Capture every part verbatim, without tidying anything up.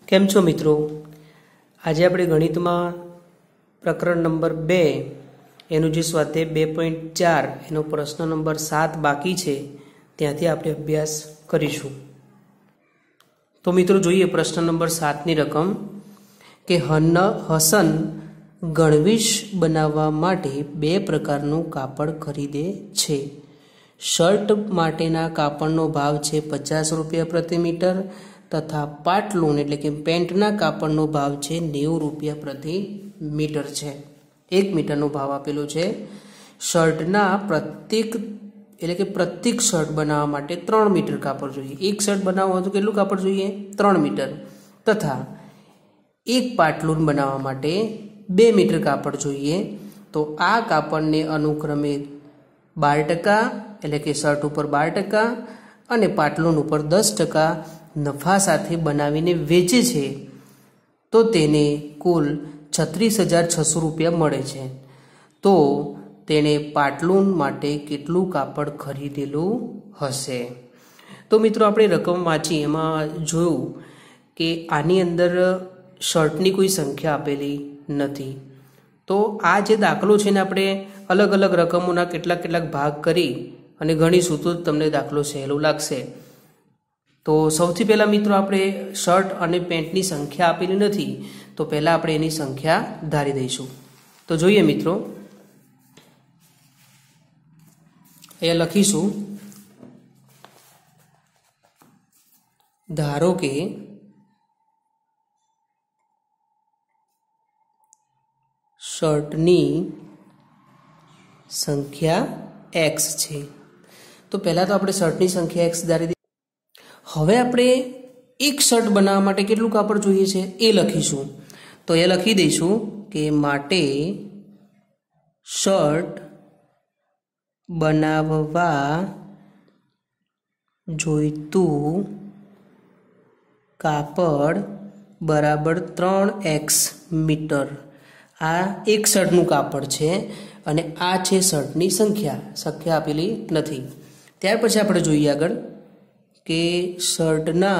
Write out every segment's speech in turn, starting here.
કેમ છો મિત્રો? આજે આપણે ગણિતમાં પ્રકરણ નંબર બે એનું જે સ્વાધ્યાય બે પોઈન્ટ ચાર એનો પ્રશ્ન નંબર સાત બાકી છે ત્યાંથી આપણે અભ્યાસ કરીશું। તો મિત્રો જોઈએ પ્રશ્ન નંબર સાતની રકમ કે હન હસન ગણવેશ બનાવવા માટે બે પ્રકારનું કાપડ ખરીદે છે। શર્ટ માટેના કાપડનો ભાવ છે પચાસ રૂપિયા પ્રતિ મીટર तथा पाटलून एटले के पेंटना कापड़नो भाव छे नेवु रूपिया प्रति मीटर छे। एक मीटरनो भाव आपेलो छे। शर्टना प्रत्येक एटले के प्रत्येक शर्ट बनाववा माटे त्रण मीटर कापड़ जोईए। एक शर्ट बनाववो होय तो केटलुं कापड़ जोईए? त्रण मीटर। तथा एक पाटलून बनाववा माटे बे मीटर कापड़ जोईए। तो आ कापड़ने अनुक्रमे बार टका एटले के शर्ट उपर बार टका अने पाटलून उपर दस टका नफा साथे बनावीने वेचे छे तो तेने कुल छत्रीस हजार छसो रुपया मळे छे। तो तेने पाटलून माटे केटलुं कापड़ खरीदेलुं हशे? तो मित्रों आपणे रकम वांची एमां जोयुं के आनी अंदर शर्टनी कोई संख्या आपेली नथी। तो आ जे दाखलो छे ने आपणे अलग अलग रकमोना केटलाक केटलाक भाग करी अने गणीशुं तो तमने दाखलो सहेलो लागशे। तो सौथी पहला मित्रों आपणे शर्ट अने पेंटनी संख्या आपेली नथी तो पहला आपणे एनी संख्या धारी दईशुं। तो जोईए मित्रों अहींया लखीशुं धारो के शर्टनी संख्या एक्स छे। तो पहला तो आपणे शर्टनी संख्या एक्स धारी दी। हवे आपणे एक शर्ट बनाववा माटे केटलुं कापड़ जोईए छे ए लखीशुं। तो ए लखी दईशुं के माटे शर्ट बनाववा जोईतुं कापड़ बराबर त्रण एक्स मीटर। आ एक शर्टनुं कापड़ छे अने आ छे शर्टनी संख्या। संख्या आपेली नथी। त्यार पछी आपणे जोईए आगळ के शर्टना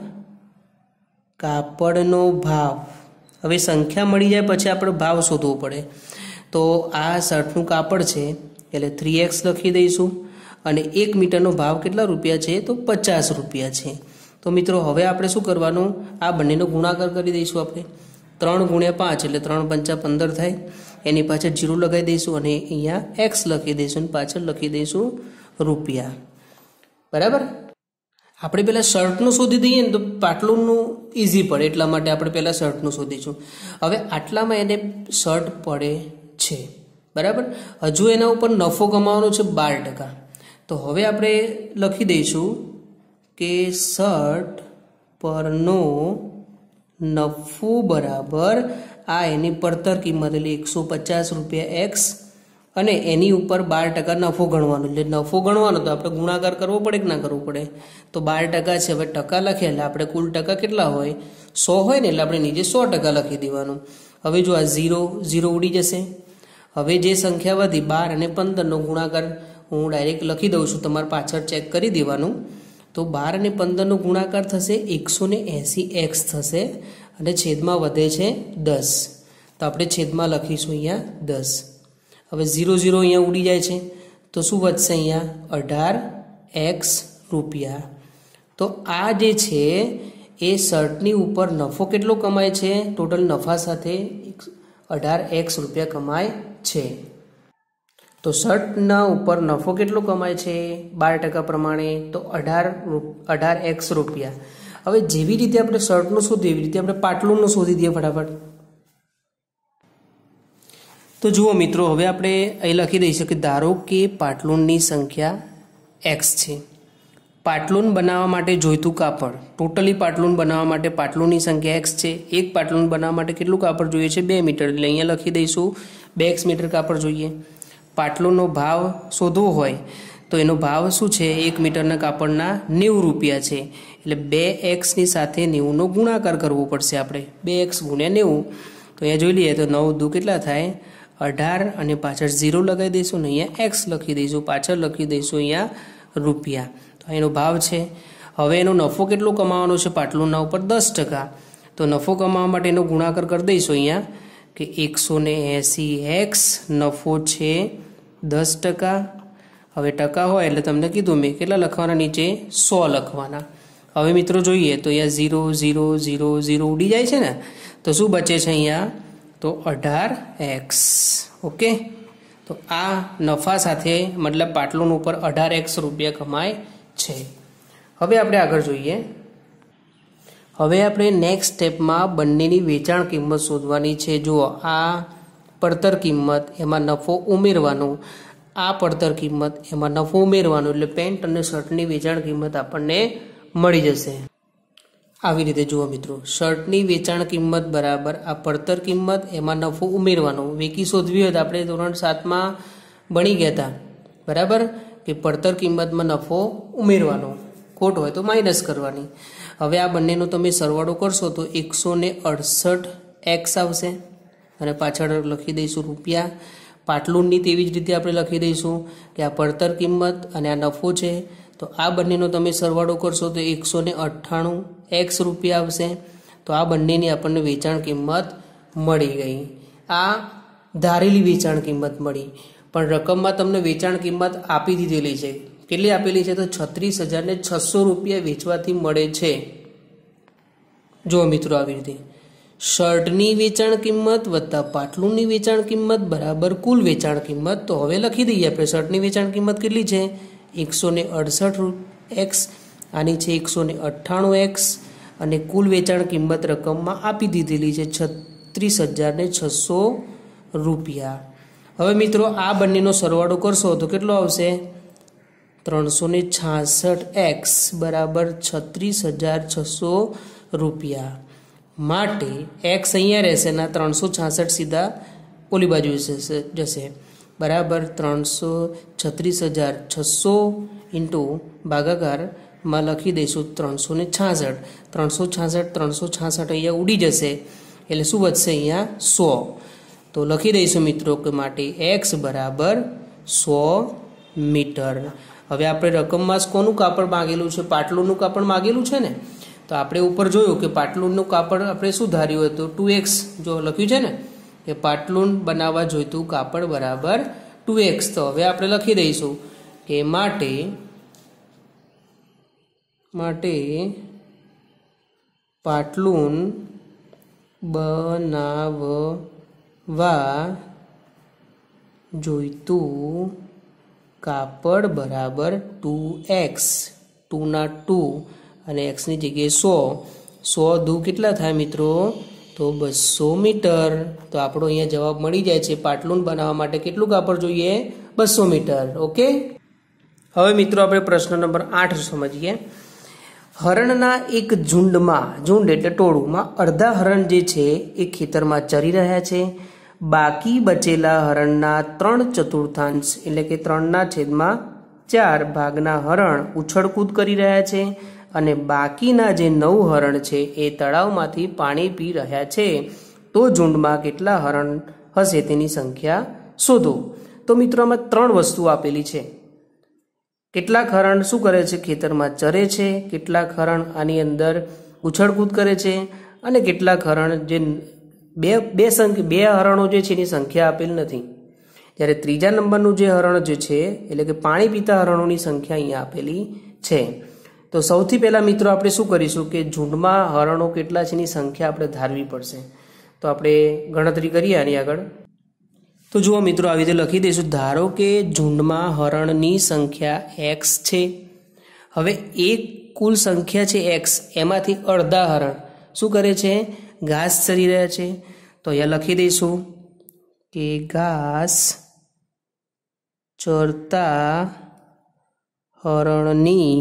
कापड़नो भाव। हवे संख्या मळी जाय पछी आपणे भाव शोधवो पड़े। तो आ शर्टनुं कापड़ छे एटले थ्री एक्स लखी दईशुं अने एक मीटरनो भाव केटला रूपिया छे तो पचास रूपिया छे। तो मित्रों हवे आपणे शुं करवानुं? आ बंनेनो गुणाकार करी दईशुं। आपणे त्रण गुण्या पांच एटले त्रण पंचा पंदर थाय। एनी पाछळ जीरो लगावी दईशुं अने अहींया एक्स लखी दईशुं अने पाछळ लखी दईशुं रूपिया। बराबर। આપણે પહેલા શર્ટનું શોધી દઈએ ને તો પાટલુંનું ઇઝી પડે એટલા માટે આપણે પહેલા શર્ટનું શોધીશું। હવે આટલામાં એને શર્ટ પડે છે બરાબર। હજુ એના ઉપર નફો કમાવાનો છે બાર ટકા। તો હવે આપણે લખી દઈશું કે શર્ટ પરનો નફો બરાબર આ એની પડતર કિંમત એટલે એકસો પચાસ રૂપિયા એક્સ અને એની ઉપર બાર ટકા નફો ગણવાનો। એટલે નફો ગણવાનો તો આપણે ગુણાકાર કરવો પડે કે ના કરવો પડે? તો બાર ટકા છે। હવે ટકા લખે એટલે આપણે કુલ ટકા કેટલા હોય? સો હોય ને એટલે આપણે નીચે સો ટકા લખી દેવાનું। હવે જો આ ઝીરો ઝીરો ઉડી જશે। હવે જે સંખ્યા વધી બાર અને પંદરનો ગુણાકાર હું ડાયરેક્ટ લખી દઉં છું, તમારે પાછળ ચેક કરી દેવાનું। તો બાર અને પંદરનો ગુણાકાર થશે એકસો ને એંસી એક્સ થશે અને છેદમાં વધે છે દસ। તો આપણે છેદમાં લખીશું અહીંયા દસ। હવે ઝીરો ઝીરો અહીંયા ઉડી જાય છે તો શું વધશે? અહીંયા અઢાર એક્સ રૂપિયા। તો આ જે છે એ શર્ટની ઉપર નફો કેટલો કમાય છે? ટોટલ નફા સાથે અઢાર એક્સ રૂપિયા કમાય છે। તો શર્ટના ઉપર નફો કેટલો કમાય છે બાર ટકા પ્રમાણે? તો અઢાર અઢાર એક્સ રૂપિયા। હવે જેવી રીતે આપણે શર્ટનું શોધીએ એવી રીતે આપણે પાટલુંનું શોધી દઈએ ફટાફટ। तो जुओ मित्रों हवे आपणे અહીં લખી દઈશું કે ધારો કે પાટલુનની સંખ્યા x છે। પાટલુન બનાવવા માટે જોઈતું કાપડ ટોટલી પાટલુન બનાવવા માટે પાટલુનની સંખ્યા x છે। એક પાટલુન બનાવવા માટે કેટલું કાપડ જોઈએ છે? બે મીટર। એટલે અહીંયા લખી દઈશું બે एक्स મીટર કાપડ જોઈએ। પાટલુનનો ભાવ શોધવો હોય તો એનો ભાવ શું છે? એક મીટરના કાપડના નેવું રૂપિયા છે। એટલે બે एक्स ની સાથે નેવું નો ગુણાકાર કરવો પડશે આપણે। બે एक्स ગુણ્યા નેવું તો અહીંયા જોઈ લઈએ તો નવ દુ કેટલા થાય? अठार અને પાછળ ઝીરો લગાવી દઈશું ને અહીંયા એક્સ લખી દઈશું, પાછળ લખી દઈશું અહીંયા રૂપિયા। તો એનો ભાવ છે। હવે એનો નફો કેટલો કમાવાનો છે પાટલુંના ઉપર? દસ ટકા। તો નફો કમાવા માટે એનો ગુણાકાર કરી દઈશું અહીંયા કે એકસો ને એંસી એક્સ નફો છે દસ ટકા. હવે ટકા હોય એટલે તમને કીધું મેં કેટલા લખવાના, નીચે સો લખવાના. હવે મિત્રો જોઈએ તો અહીંયા ઝીરો ઝીરો ઝીરો ઝીરો ઉડી જાય છે ને, તો શું બચે છે અહીંયા? તો અઢાર એક્સ. ઓકે, તો આ નફા સાથે મતલબ પાટલુન ઉપર અઢાર એક્સ રૂપિયા કમાય છે. હવે આપણે આગળ જોઈએ. હવે આપણે નેક્સ્ટ સ્ટેપમાં બંનેની વેચાણ કિંમત શોધવાની છે. જુઓ, આ પડતર કિંમત એમાં નફો ઉમેરવાનો, આ પડતર કિંમત એમાં નફો ઉમેરવાનો, એટલે પેન્ટ અને શર્ટની વેચાણ કિંમત આપણને મળી જશે. આવી રીતે જુઓ મિત્રો, શર્ટની વેચાણ કિંમત બરાબર આ પડતર કિંમત એમાં નફો ઉમેરવાનો. વેકી શોધવી હોય તો આપણે ધોરણ સાતમાં ભણી ગયા હતા બરાબર, કે પડતર કિંમતમાં નફો ઉમેરવાનો, ખોટ હોય તો માઇનસ કરવાની. હવે આ બંનેનો તમે સરવાળો કરશો તો એકસો ને અડસઠ એક્સ આવશે અને પાછળ લખી દઈશું રૂપિયા. પાટલુનની તેવી જ રીતે આપણે લખી દઈશું કે આ પડતર કિંમત અને આ નફો છે, તો આ બંનેનો તમે સરવાળો કરશો તો એકસો ને અઠ્ઠાણું એક્સ રૂપિયા આવશે. તો આ બંનેની આપણને વેચાણ કિંમત મળી ગઈ. આ ધારેલી વેચાણ કિંમત મળી, પણ રકમમાં તમને વેચાણ કિંમત આપી દીધેલી છે. કેટલી આપેલી છે? તો છત્રીસ હજાર ને છસો રૂપિયા વેચવાથી મળે છે. જો મિત્રો, આવી રીતે શર્ટની વેચાણ કિંમત વત્તા પાટલુનની વેચાણ કિંમત બરાબર કુલ વેચાણ કિંમત. તો હવે લખી દઈએ આપણે, શર્ટની વેચાણ કિંમત કેટલી છે? એકસો ને અડસઠ એક્સ, આની છે એકસો ને અઠ્ઠાણું એક્સ, અને કુલ વેચાણ કિંમત રકમમાં આપી દીધેલી છે છત્રીસ હજાર ને છસો રૂપિયા. હવે મિત્રો, આ બંનેનો સરવાળો કરશો તો કેટલો આવશે? ત્રણસો ને છાસઠ એક્સ બરાબર છત્રીસ હજાર છસો રૂપિયા. માટે એક્સ અહીંયા રહેશે ના ત્રણસો છાસઠ સીધા ઓલી બાજુ જશે બરાબર. ત્રણસો છત્રીસ હજાર છસો ઇન્ટુ ભાગાકારમાં લખી દઈશું ત્રણસો ને છાસઠ. ત્રણસો છાસઠ ત્રણસો છાસઠ અહીંયા ઉડી જશે, એટલે શું વધશે અહીંયા? સો. તો લખી દઈશું મિત્રો કે માટે એક્સ બરાબર સો મીટર. હવે આપણે રકમમાં કોનું કાપડ માગેલું છે? પાટલુનનું કાપડ માગેલું છે ને, તો આપણે ઉપર જોયું કે પાટલુનનું કાપડ આપણે શું ધાર્યું હતું? ટુ એક્સ જો લખ્યું છે ને, કે પાટલુન બનાવવા જોઈતું કાપડ બરાબર ટુ એક્સ. તો હવે આપણે લખી દઈશું કે માટે માટે પાટલુન બનાવવા જોઈતું કાપડ બરાબર ટુ એક્સ. ટુના ટુ અને એક્સની જગ્યાએ સો. સો દુ કેટલા થાય મિત્રો? તો બસો મીટર. તો આપણો અહીંયા જવાબ મળી જાય છે. પાટલુન બનાવવા માટે કેટલું કાપડ જોઈએ? બસો મીટર. ઓકે, હવે મિત્રો આપણે પ્રશ્ન નંબર આઠ સમજીએ. હરણના એક ઝુંડમાં, ઝુંડ એટલે ટોળુંમાં, અડધા હરણ જે છે એ ખેતરમાં ચરી રહ્યા છે. બાકી બચેલા હરણના ત્રણ ચતુર્થાંશ એટલે કે ત્રણના છેદમાં ચાર ભાગના હરણ ઉછળકૂદ કરી રહ્યા છે, અને બાકીના જે નવ હરણ છે એ તળાવમાંથી પાણી પી રહ્યા છે. તો ઝુંડમાં કેટલા હરણ હશે તેની સંખ્યા શોધો. તો મિત્રો, આમાં ત્રણ વસ્તુ આપેલી છે. કેટલાક હરણ શું કરે છે? ખેતરમાં ચરે છે. કેટલાક હરણ આની અંદર ઉછળકૂદ કરે છે, અને કેટલાક હરણ જે બે બે સંખ્યા બે હરણો જે છે એની સંખ્યા આપેલ નથી. જ્યારે ત્રીજા નંબરનું જે હરણ જે છે એટલે કે પાણી પીતા હરણોની સંખ્યા અહીંયા આપેલી છે. તો સૌથી પહેલાં મિત્રો આપણે શું કરીશું કે ઝુંડમાં હરણો કેટલા છે એની સંખ્યા આપણે ધારવી પડશે. તો આપણે ગણતરી કરીએ આની આગળ. તો જુઓ મિત્રો, આવી રીતે લખી દઈશું. ધારો કે ઝુંડમાં હરણની સંખ્યા એક્સ છે. હવે એક કુલ સંખ્યા છે એક્સ, એમાંથી અડધા હરણ શું કરે છે? ઘાસ ચરી રહ્યા છે. તો અહીંયા લખી દઈશું કે ઘાસ ચરતા હરણની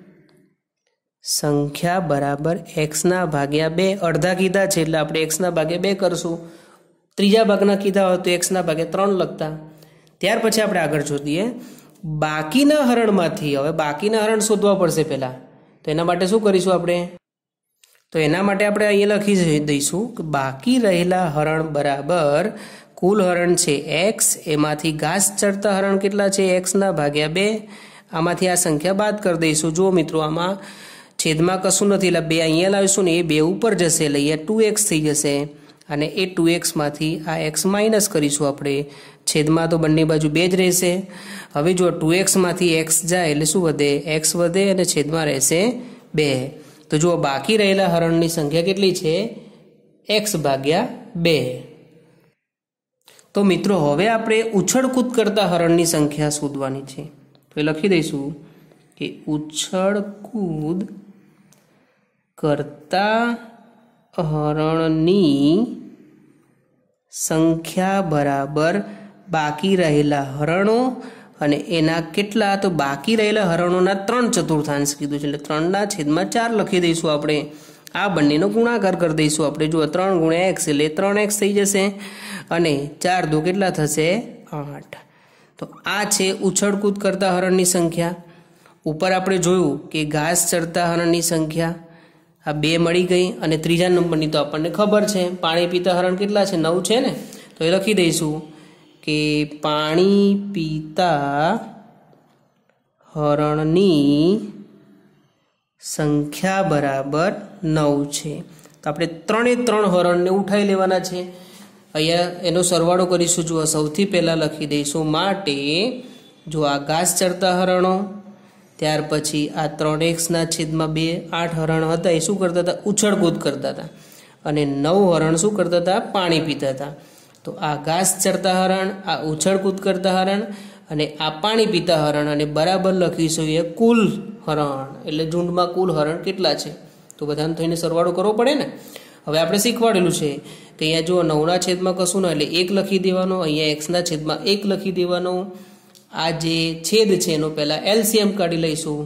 સંખ્યા બરાબર એક્સના ભાગ્યા બે. અડધા કીધા છે એટલે આપણે એક્સના ભાગ્યા બે કરશું. ત્રીજા ભાગના કીધા હોય તો એક્સના ભાગ્યા ત્રણ લખતા. ત્યાર પછી આપણે આગળ શોધીએ બાકીના હરણમાંથી. હવે બાકીના હરણ શોધવા પડશે પહેલાં. તો એના માટે શું કરીશું આપણે? તો એના માટે આપણે અહીંયા લખી દઈશું કે બાકી રહેલા હરણ બરાબર કુલ હરણ છે એક્સ, એમાંથી ઘાસ ચરતા હરણ કેટલા છે? એક્સના ભાગ્યા બે. આમાંથી આ સંખ્યા બાદ કરી દઈશું. જુઓ મિત્રો, આમાં છેદમાં કશું નથી એટલે બે અહીંયા લાવીશું ને એ બે ઉપર જશે એટલે અહીંયા ટુ એક્સ થઈ જશે અને એ ટુ એક્સમાંથી આ એક્સ માઇનસ કરીશું આપણે. છેદમાં તો બંને બાજુ બે જ રહેશે. હવે જો ટુ એક્સમાંથી એક્સ જાય એટલે શું વધે? એક્સ વધે અને છેદમાં રહેશે બે. તો જુઓ બાકી રહેલા હરણની સંખ્યા કેટલી છે? એક્સ ભાગ્યા બે. તો મિત્રો હવે આપણે ઉછળકૂદ કરતા હરણની સંખ્યા શોધવાની છે. તો એ લખી દઈશું કે ઉછળકૂદ કરતા હરણની સંખ્યા બરાબર બાકી રહેલા હરણો અને એના કેટલા? તો બાકી રહેલા હરણોના ત્રણ ચતુર્થાંશ કીધું છે એટલે ત્રણના છેદમાં ચાર લખી દઈશું આપણે. આ બંનેનો ગુણાકાર કરી દઈશું આપણે. જુઓ ત્રણ ગુણ્યા એક્સ એટલે ત્રણ એક્સ થઈ જશે અને ચાર દો કેટલા થશે? આઠ. તો આ છે ઉછળકૂદ કરતા હરણની સંખ્યા. ઉપર આપણે જોયું કે ઘાસ ચરતા હરણની સંખ્યા આ બે મળી ગઈ અને ત્રીજા નંબરની તો આપણને ખબર છે પાણી પીતા હરણ કેટલા છે? નવ છે ને. તો એ લખી દઈશું કે પાણી પીતા હરણની સંખ્યા બરાબર નવ છે. તો આપણે ત્રણે ત્રણ હરણને ઉઠાવી લેવાના છે. અહીંયા એનો સરવાળો કરીશું. જુઓ સૌથી પહેલાં લખી દઈશું માટે જો આ ઘાસ ચરતા હરણો, ત્યાર પછી આ ત્રણ એક્સના છેદમાં બે આઠ હરણ હતા એ શું કરતા હતા? ઉછળકૂદ કરતા હતા. અને નવ હરણ શું કરતા હતા? પાણી પીતા હતા. તો આ ઘાસ ચરતા હરણ, આ ઉછળકૂદ કરતા હરણ અને આ પાણી પીતા હરણ અને બરાબર લખીશું એ કુલ હરણ એટલે ઝુંડમાં કુલ હરણ કેટલા છે? તો બધાને થઈને સરવાળો કરવો પડે ને. હવે આપણે શીખવાડેલું છે કે અહીંયા જો નવના છેદમાં કશું ના એટલે એક લખી દેવાનો, અહીંયા એક્સના છેદમાં એક લખી દેવાનો. આ જે છેદ છે એનો પહેલાં એલસીએમ કાઢી લઈશું.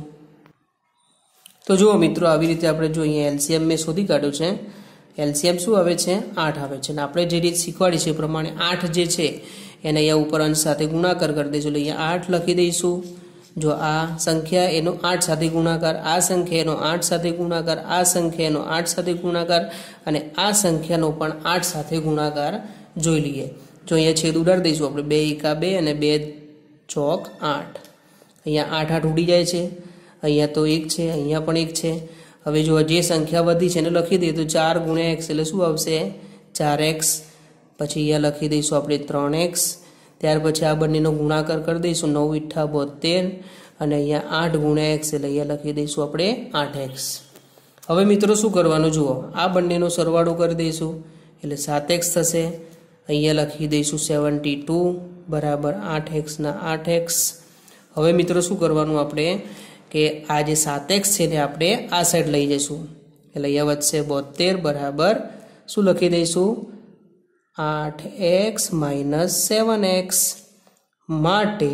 તો જુઓ મિત્રો આવી રીતે આપણે જો અહીંયા એલસીએમ મેં શોધી કાઢ્યું છે. એલસીએમ શું આવે છે? આઠ આવે છે. અને આપણે જે રીત શીખવાડી છે એ પ્રમાણે આઠ જે છે એને અહીંયા ઉપર અંશ સાથે ગુણાકાર કરી દઈશું. એટલે અહીંયા આઠ લખી દઈશું. જો આ સંખ્યા એનો આઠ સાથે ગુણાકાર, આ સંખ્યા એનો આઠ સાથે ગુણાકાર, આ સંખ્યા એનો આઠ સાથે ગુણાકાર અને આ સંખ્યાનો પણ આઠ સાથે ગુણાકાર જોઈ લઈએ. જો અહીંયા છેદ ઉડાડી દઈશું આપણે. બે એકા બે અને બે ચોક આઠ. અહીંયા આઠ આઠ ઉડી જાય છે. અહીંયા તો એક છે, અહીંયા પણ એક છે. હવે જો જે સંખ્યા વધી છે એને લખી દઈએ તો ચાર ગુણ્યા એક્સ એટલે શું આવશે? ચાર એક્સ. પછી અહીંયા લખી દઈશું આપણે ત્રણ એક્સ. ત્યાર પછી આ બંનેનો ગુણાકાર કરી દઈશું. નવ ઇઠ્ઠા બોતેર અને અહીંયા આઠ ગુણ્યા એક્સ એટલે અહીંયા લખી દઈશું આપણે આઠ એક્સ. હવે મિત્રો શું કરવાનું જુઓ, આ બંનેનો સરવાળો કરી દઈશું એટલે સાત એક્સ થશે. અહીંયા લખી દઈશું સેવન્ટી ટુ બરાબર આઠ એક્સના આઠ એક્સ. હવે મિત્રો શું કરવાનું આપણે કે આ જે સાત એક્સ છે ને આપણે આ સાઈડ લઈ જઈશું એટલે અહીંયા વધશે બોતેર બરાબર શું લખી દઈશું? આઠ એક્સ માઇનસ સેવન એક્સ. માટે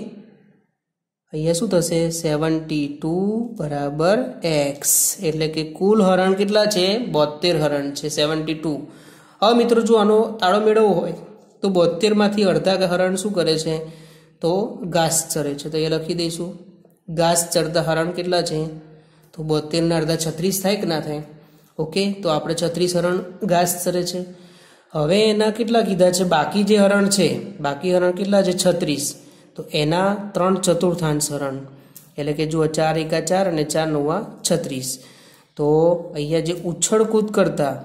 અહીંયા શું થશે? સેવન્ટી ટુ બરાબર એક્સ. એટલે કે કુલ હરણ કેટલા છે? બોતેર હરણ છે, સેવન્ટી ટુ. હવે મિત્રો જો આનો તાળો મેળવવો હોય તો બોતેરમાંથી અડધા હરણ શું કરે છે? તો ઘાસ ચરે છે. તો એ લખી દઈશું ઘાસ ચરતા હરણ કેટલા છે? તો બોતેરના અડધા છત્રીસ થાય કે ના થાય? ઓકે, તો આપણે છત્રીસ હરણ ઘાસ ચરે છે. હવે એના કેટલા કીધા છે? બાકી જે હરણ છે, બાકી હરણ કેટલા છે? છત્રીસ. તો એના ત્રણ ચતુર્થાંશ હરણ એટલે કે જુઓ ચાર એકા ચાર અને ચાર નવા છત્રીસ. તો અહીંયા જે ઉછળકૂદ કરતા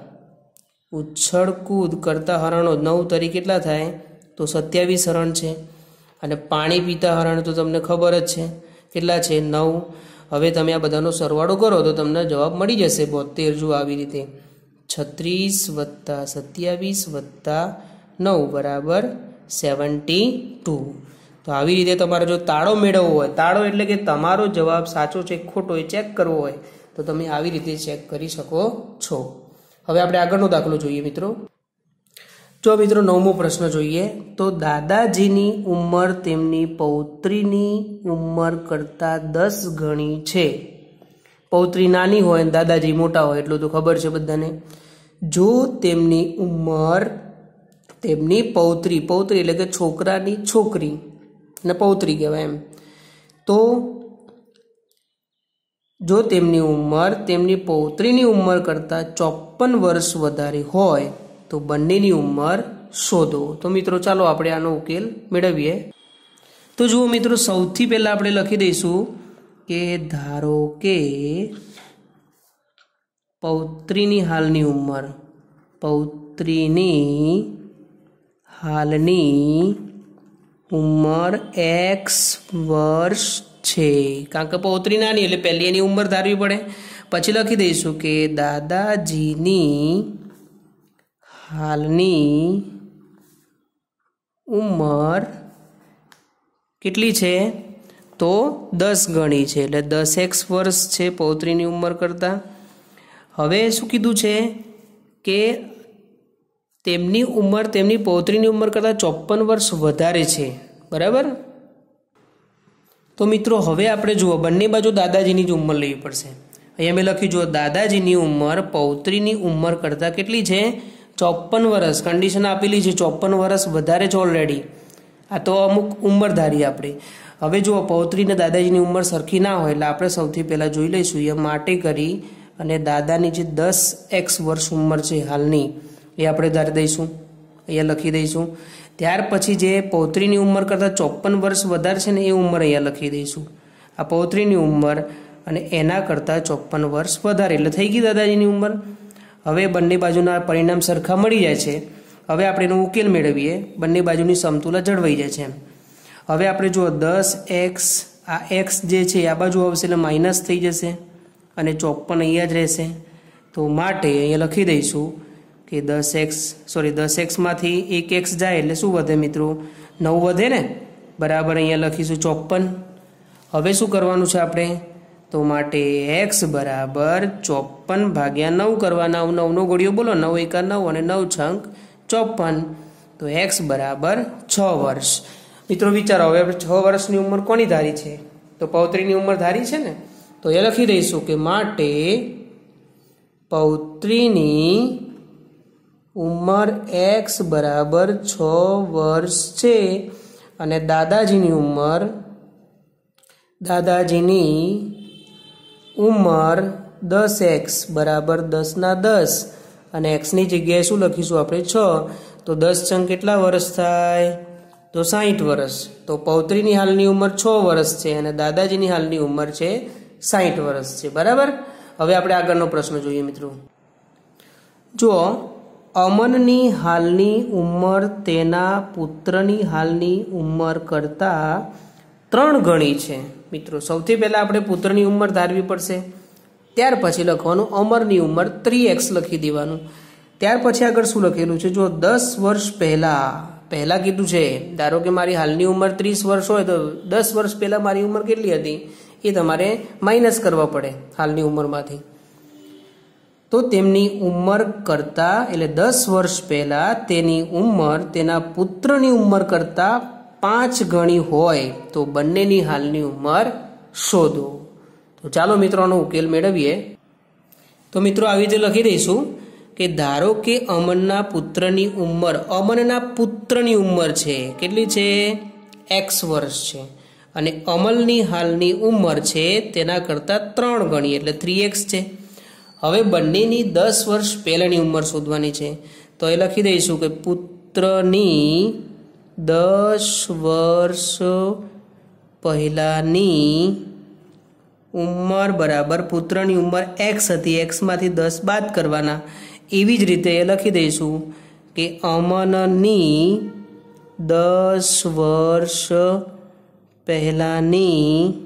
ઉછળકૂદ કરતા હરણો નવ તરી કેટલા થાય? તો સત્યાવીસ હરણ છે. અને પાણી પીતા હરણ તો તમને ખબર જ છે કેટલા છે? નવ. હવે તમે આ બધાનો સરવાળો કરો તો તમને જવાબ મળી જશે બોતેર. જુઓ આવી રીતે છત્રીસ વત્તા સત્યાવીસ વત્તા નવ બરાબર સેવન્ટી ટુ. તો આવી રીતે તમારે જો તાળો મેળવવો હોય, તાળો એટલે કે તમારો જવાબ સાચો છે ખોટો એ ચેક કરવો હોય તો તમે આવી રીતે ચેક કરી શકો છો. હવે આપણે આગળનો દાખલો જોઈએ મિત્રો. જો મિત્રો નવમો પ્રશ્ન જોઈએ તો દાદાજીની ઉંમર તેમની પૌત્રીની ઉંમર કરતાં દસ ગણી છે. પૌત્રી નાની હોય અને દાદાજી મોટા હોય એટલું તો ખબર છે બધાને. જો તેમની ઉંમર તેમની પૌત્રી, પૌત્રી એટલે કે છોકરાની છોકરી ને પૌત્રી કહેવાય એમ, તો જો તેમની ઉંમર તેમની પૌત્રીની ઉંમર કરતાં ચોપન વર્ષ વધારે હોય તો બંનેની ઉંમર શોધો. તો મિત્રો ચાલો આપણે આનો ઉકેલ મેળવીએ. તો જુઓ મિત્રો સૌથી પહેલાં આપણે લખી દઈશું કે ધારો કે પૌત્રીની હાલની ઉંમર પૌત્રીની હાલની ઉંમર એક્સ વર્ષ છે, કારણ કે પૌત્રી નાની એટલે પહેલી એની ઉંમર ધારવી પડે. પછી લખી દઈશું કે દાદાજીની હાલની ઉંમર કેટલી છે? તો દસ ગણી છે, એટલે દસ એક્સ વર્ષ છે પૌત્રીની ઉંમર કરતાં. હવે શું કીધું છે કે તેમની ઉંમર તેમની પૌત્રીની ઉંમર કરતાં ચોપન વર્ષ વધારે છે, બરાબર. તો મિત્રો હવે આપણે જુઓ બંને બાજુ દાદાજીની જ ઉંમર લેવી પડશે. અહીંયા મેં લખ્યું જુઓ દાદાજીની ઉંમર પૌત્રીની ઉંમર કરતાં કેટલી છે? ચોપન વર્ષ. કન્ડિશન આપેલી છે ચોપન વર્ષ વધારે છે ઓલરેડી. આ તો અમુક ઉંમર ધારી આપણે. હવે જુઓ પૌત્રી અને દાદાજીની ઉંમર સરખી ના હોય એટલે આપણે સૌથી પહેલાં જોઈ લઈશું એ માટે કરી અને દાદાની જે દસ એક્સ વર્ષ ઉંમર છે હાલની એ આપણે ધારી દઈશું, અહીંયા લખી દઈશું. ત્યાર પછી જે પૌત્રીની ઉંમર કરતાં ચોપન વર્ષ વધારે છે ને એ ઉંમર અહીંયા લખી દઈશું. આ પૌત્રીની ઉંમર અને એના કરતાં ચોપન વર્ષ વધારે એટલે થઈ ગઈ દાદાજીની ઉંમર. હવે બંને બાજુના પરિણામ સરખા મળી જાય છે. હવે આપણે એનો ઉકેલ મેળવીએ. બંને બાજુની સમતુલા જળવાઈ જાય છે. હવે આપણે જુઓ દસ એક્સ આ એક્સ જે છે આ બાજુ આવશે એટલે માઇનસ થઈ જશે અને ચોપન અહીંયા જ રહેશે. તો માટે અહીંયા લખી દઈશું કે દસ એક્સ સોરી દસ એક્સમાંથી એક એક્સ જાય એટલે શું વધે મિત્રો? નવ વધે ને, બરાબર. અહીંયા લખીશું ચોપન. હવે શું કરવાનું છે આપણે? તો માટે એક્સ બરાબર ચોપન ભાગ્યા નવ કરવાના. નવનો ગોળીઓ બોલો, નવ એકા નવ અને નવ છંક ચોપન. તો એક્સ બરાબર છ વર્ષ. મિત્રો વિચારો હવે આપણે છ વર્ષની ઉંમર કોની ધારી છે? તો પૌત્રીની ઉંમર ધારી છે ને. તો એ લખી દઈશું કે માટે પૌત્રીની ઉંમર એક્સ બરાબર છ વર્ષ છે અને દાદાજીની ઉંમર દાદાજીની ઉંમર દસ એક્સ બરાબર દસના દસ અને એક્સની જગ્યાએ શું લખીશું આપણે? છ. તો દસ ચંગ કેટલા વર્ષ થાય? તો સાહીઠ વર્ષ. તો પૌત્રીની હાલની ઉંમર છ વર્ષ છે અને દાદાજીની હાલની ઉંમર છે સાહીઠ વર્ષ છે, બરાબર. હવે આપણે આગળનો પ્રશ્ન જોઈએ મિત્રો. જો અમનની હાલની ઉંમર તેના પુત્રની હાલની ઉંમર કરતાં ત્રણ ગણી છે. મિત્રો સૌથી પહેલાં આપણે પુત્રની ઉંમર ધારવી પડશે. ત્યાર પછી લખવાનું અમરની ઉંમર ત્રી એક્સ લખી દેવાનું. ત્યાર પછી આગળ શું લખેલું છે? જો દસ વર્ષ પહેલાં પહેલાં કીધું છે, ધારો કે મારી હાલની ઉંમર ત્રીસ વર્ષ હોય તો દસ વર્ષ પહેલાં મારી ઉંમર કેટલી હતી એ તમારે માઇનસ કરવા પડે હાલની ઉંમરમાંથી. તો તેમની ઉંમર કરતાં એટલે દસ વર્ષ પહેલાં તેની ઉંમર તેના પુત્રની ઉંમર કરતાં પાંચ ગણી હોય તો બંનેની હાલની ઉંમર શોધો. તો ચાલો મિત્રો આનો ઉકેલ મેળવીએ. તો મિત્રો આવી રીતે લખી દઈશું કે ધારો કે અમનના પુત્રની ઉંમર અમનના પુત્રની ઉંમર છે કેટલી છે? એક્સ વર્ષ છે અને અમલની હાલની ઉંમર છે તેના કરતાં ત્રણ ગણી એટલે થ્રી એક્સ છે. હવે બંનેની દસ વર્ષ પહેલાંની ઉંમર શોધવાની છે. તો એ લખી દઈશું કે પુત્રની દસ વર્ષ પહેલાંની ઉંમર બરાબર પુત્રની ઉંમર એક્સ હતી, એક્સમાંથી દસ બાદ કરવાના. એવી જ રીતે એ લખી દઈશું કે અમનની દસ વર્ષ પહેલાંની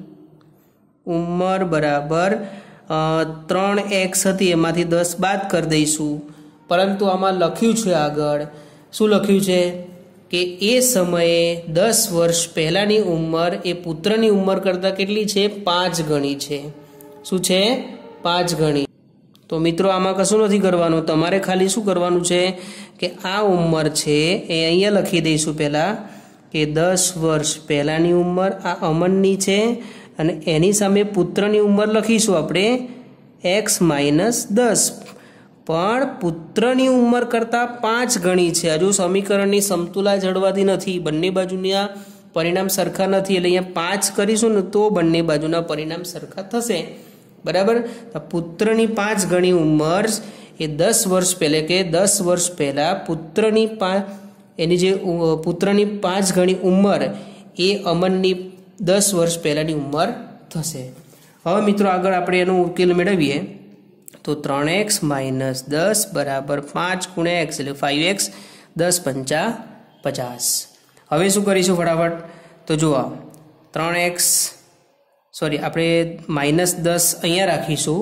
ઉંમર બરાબર ત્રણ એક્સ હતી, એમાંથી દસ બાદ કરી દઈશું. પરંતુ આમાં લખ્યું છે આગળ શું લખ્યું છે કે એ સમયે દસ વર્ષ પહેલાંની ઉંમર એ પુત્રની ઉંમર કરતાં કેટલી છે? પાંચ ગણી છે. શું છે? પાંચ ગણી. તો મિત્રો આમાં કશું નથી કરવાનું, તમારે ખાલી શું કરવાનું છે કે આ ઉંમર છે એ અહીંયા લખી દઈશું પહેલાં કે દસ વર્ષ પહેલાંની ઉંમર આ અમનની છે અને એની સામે પુત્રની ઉંમર લખીશું આપણે એક્સ માઇનસ દસ. પણ પુત્રની ઉંમર કરતાં પાંચ ગણી છે. હજુ સમીકરણની સમતુલા જળવાતી નથી, બંને બાજુના પરિણામ સરખા નથી એટલે અહીંયા પાંચ કરીશું ને તો બંને બાજુના પરિણામ સરખા થશે, બરાબર. પુત્રની પાંચ ગણી ઉંમર એ દસ વર્ષ પહેલાં કે દસ વર્ષ પહેલાં પુત્રની પાંચ એની જે પુત્રની પાંચ ગણી ઉંમર એ અમનની દસ વર્ષ પહેલાંની ઉંમર થશે. હવે મિત્રો આગળ આપણે એનો ઉકેલ મેળવીએ. તો ત્રણ એક્સ માઇનસ દસ બરાબર પાંચ ગુણ્યા એક્સ એટલે ફાઇવ એક્સ દસ પંચા પચાસ. હવે શું કરીશું ફટાફટ? તો જુઓ ત્રણ એક્સ સોરી આપણે માઇનસ દસ અહીંયા રાખીશું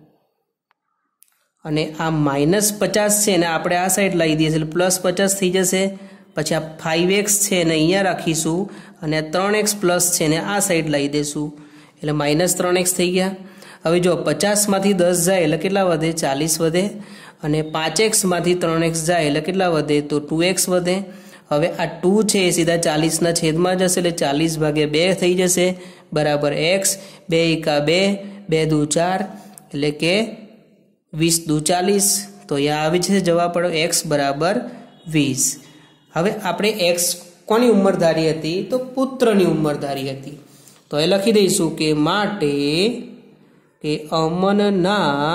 અને આ માઇનસ પચાસ છે ને આપણે આ સાઈડ લાવી દઈએ એટલે પ્લસ પચાસ થઈ જશે. પછી આ ફાઇવ એક્સ છે ને અહીંયા રાખીશું અને આ ત્રણ એક્સ પ્લસ છે ને આ સાઈડ લાવી દઈશું એટલે માઇનસ ત્રણ એક્સ થઈ ગયા. હવે જો પચાસમાંથી દસ જાય એટલે કેટલા વધે? ચાલીસ વધે. અને પાંચ એક્સમાંથી ત્રણ એક્સ જાય એટલે કેટલા વધે? તો ટુ એક્સ વધે. હવે આ ટુ છે એ સીધા ચાલીસના છેદમાં જશે એટલે ચાલીસ ભાગ્યા બે થઈ જશે બરાબર એક્સ. બે એકા બે, બે દુ ચાર એટલે કે વીસ દુ ચાલીસ. તો અહીંયા આવી છે જવાબ પડો એક્સ બરાબર વીસ. હવે આપણે એક્સ કોની ઉંમર ધારી હતી? તો પુત્રની ઉંમર ધારી હતી. તો એ લખી દઈશું કે માટે કે અમનના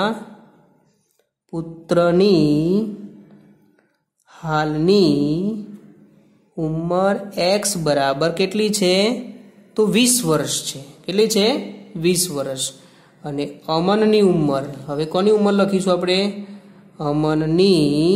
પુત્રની હાલની ઉંમર એક્સ બરાબર કેટલી છે? તો વીસ વર્ષ છે. કેટલી છે? વીસ વર્ષ. અને અમનની ઉંમર, હવે કોની ઉંમર લખીશું આપણે? અમનની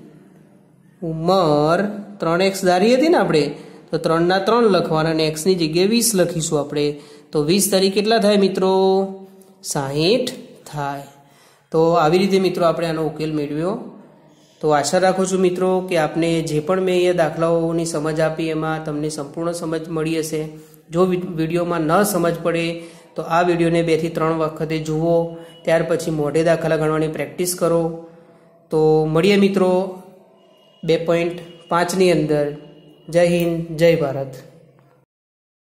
ઉંમર ત્રણ એક્સ ધારી હતી ને આપણે, તો ત્રણના ત્રણ લખવાના અને એક્સની જગ્યાએ વીસ લખીશું આપણે. તો વીસ તારીખ કેટલા થાય મિત્રો? સાહીઠ થાય. તો આવી રીતે મિત્રો આપણે આનો ઉકેલ મેળવ્યો. તો આશા રાખું છું મિત્રો કે આપને જે પણ મેં અહીંયા દાખલાઓની સમજ આપી એમાં તમને સંપૂર્ણ સમજ મળી હશે. જો વિડીયોમાં ન સમજ પડે તો આ વિડીયોને બેથી ત્રણ વખતે જુઓ, ત્યાર પછી મોઢે દાખલા ગણવાની પ્રેક્ટિસ કરો. તો મળીએ મિત્રો બે પોઈન્ટ પાંચની અંદર. જય હિન્દ, જય ભારત.